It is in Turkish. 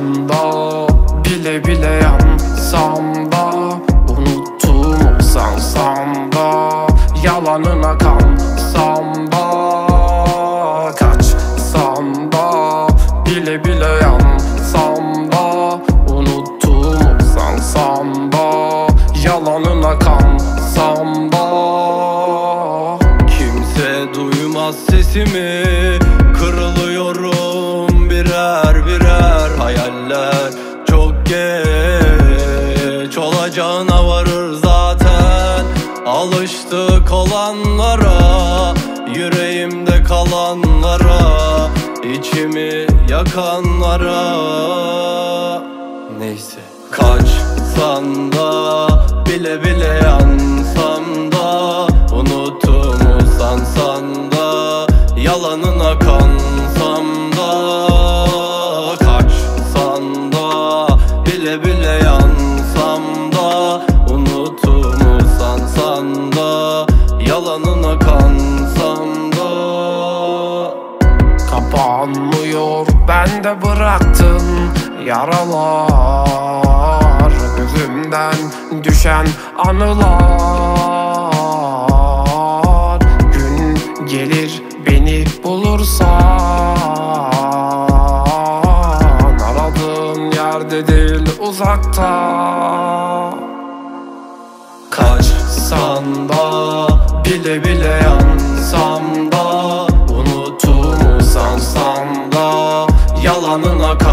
Kaçsam da, bile bile yansam da, unuttuğumu sansam da, yalanına kansam da. Kaçsam da, bile bile yansam da, unuttuğumu sansam da, yalanına kansam da. Kimse duymaz sesimi, kırılıyorum birer birer. Hayaller çok geç olacağına varır zaten. Alıştık olanlara, yüreğimde kalanlara, içimi yakanlara. Neyse. Kaçsan da, bile bile yansam da, unuttuğumu sansan da, yalanına kansam da. Kaçsan da, bile bile yansam da, unuttuğumu sansan da, yalanına kansam da. Kapanmıyor, ben de bıraktın yaralar, gözümden düşen anılar. Gün gelir beni bulursan, aradığın yerde değil uzakta. Kaçsan da, bile bile yansam da, unuttuğumu sansam da, yalanına